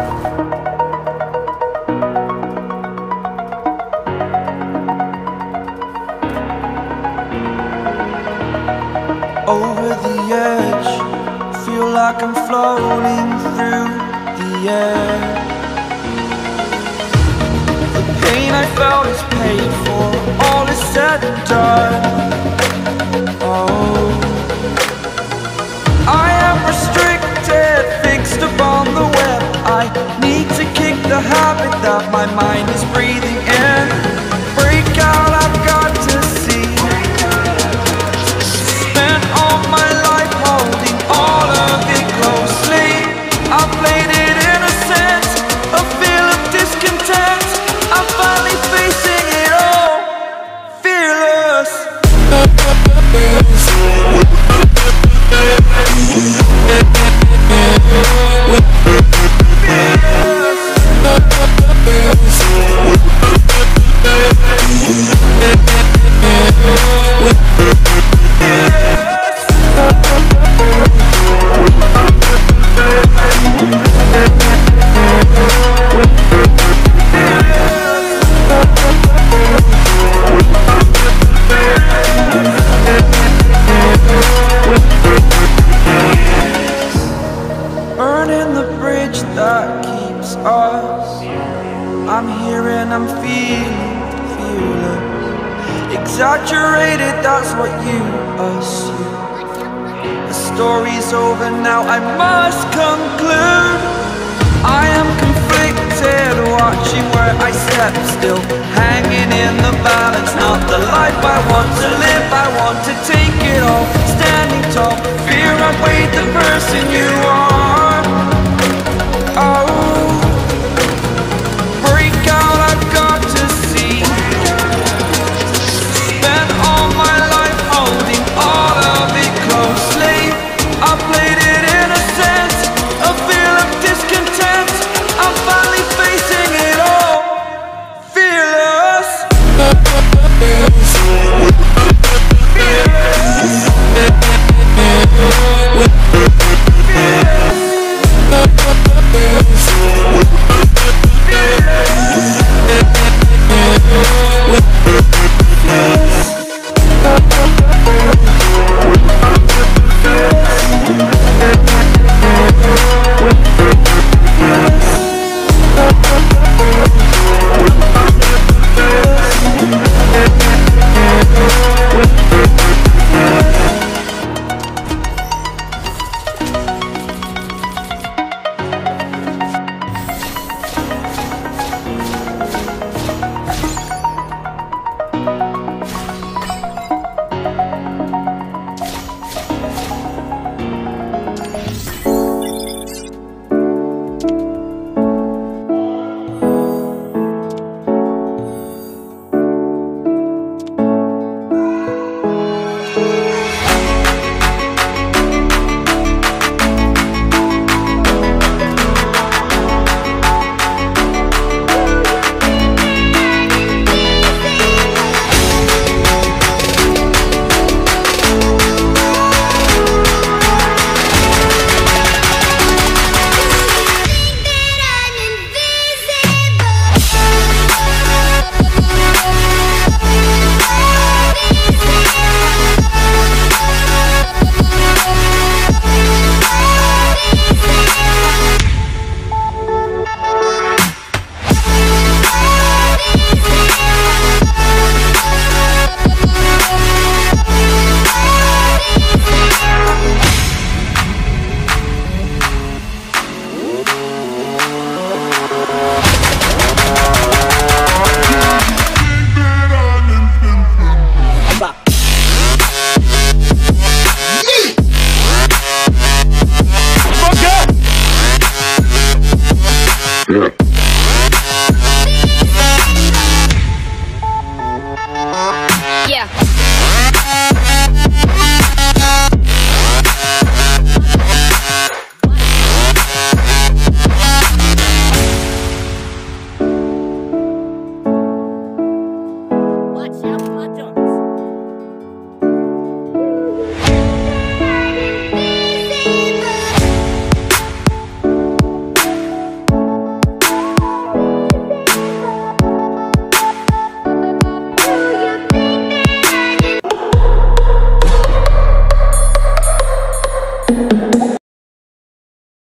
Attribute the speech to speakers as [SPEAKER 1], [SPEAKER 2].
[SPEAKER 1] Over the edge, feel like I'm floating through the air. The pain I felt is paid for, all is said and done. Oh, I am restricted, fixed upon the web. I need to kick the habit that my mind is breathing in. Break out, I've got to see. Spent all my life holding all of it closely. I played it innocent, a feel of discontent. I'm finally facing it all, fearless. Burning the bridge that keeps us. I'm here and I'm feeling fearless. Exaggerated, that's what you assume. The story's over now, I must conclude. I am conflicted, watching where I step still, hanging in the balance. Not the life I want to live, I want to take it all. Standing tall, fear I weighed the person you are. Oh, break out, I've got to see. Spent all my life holding all of it closely. I played it innocent, a feel of discontent. I'm finally facing it all, fearless.
[SPEAKER 2] Yeah.